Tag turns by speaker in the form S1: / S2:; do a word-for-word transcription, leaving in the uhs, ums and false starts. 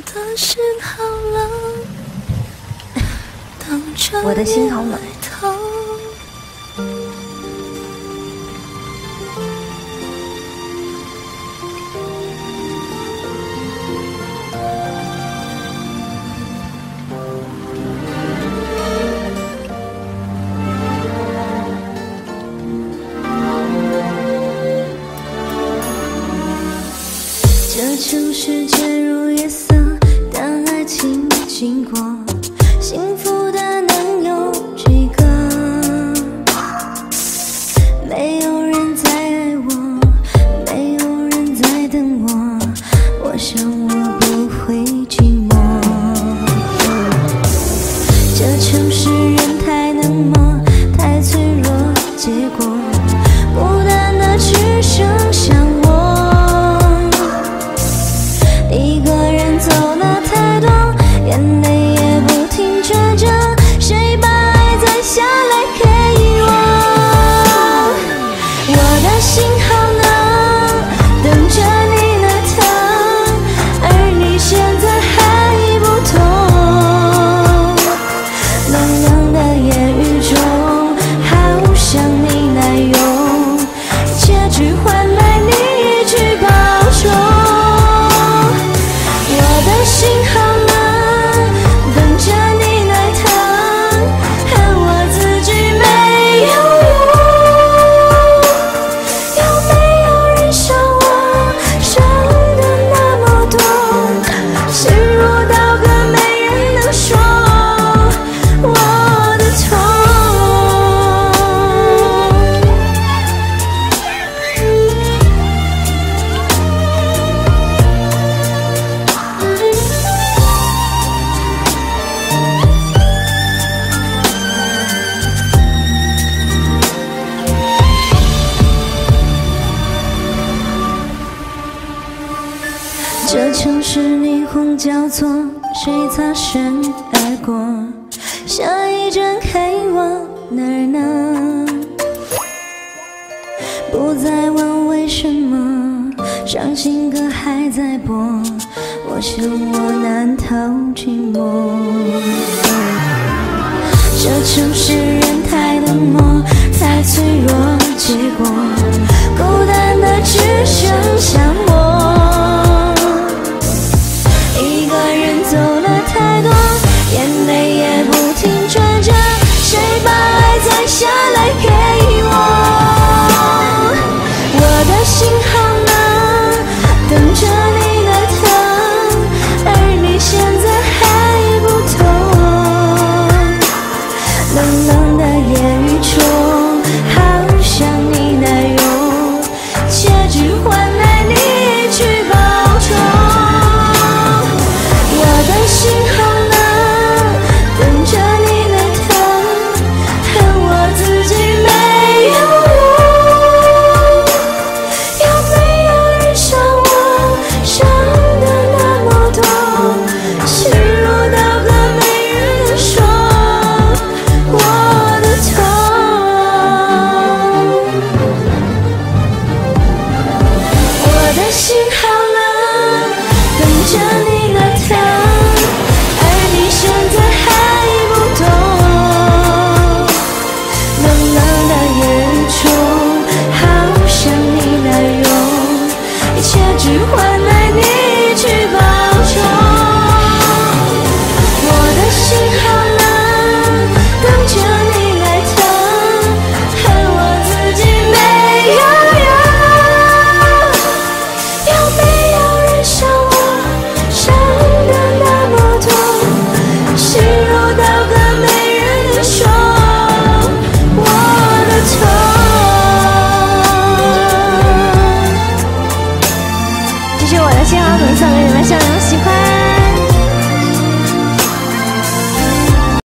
S1: 我的心好冷。
S2: 这城市渐入夜色，当爱情经过，幸福的能有几个？没有人在爱我，没有人在等我，我想我不会寂寞。这城市人太冷漠，太脆弱，结果孤单的只剩下我。一个人走了太多，眼泪也不停抓着，谁把爱再下来给我？我的心好冷，等着你来疼，而你现在还不懂。冷冷的言语中，好想你来用，结局换来你一句保重。心好冷，等着你来疼，恨我自己没有用。有没有人伤我，伤得那么多，心如刀割，没人能说我的痛。这城市霓虹交错，谁擦身而过？下一站 K 往哪儿呢？不再问为什么，伤心歌还在播，我想我难逃寂寞。这城市人太冷漠，太脆弱，结果孤单的只剩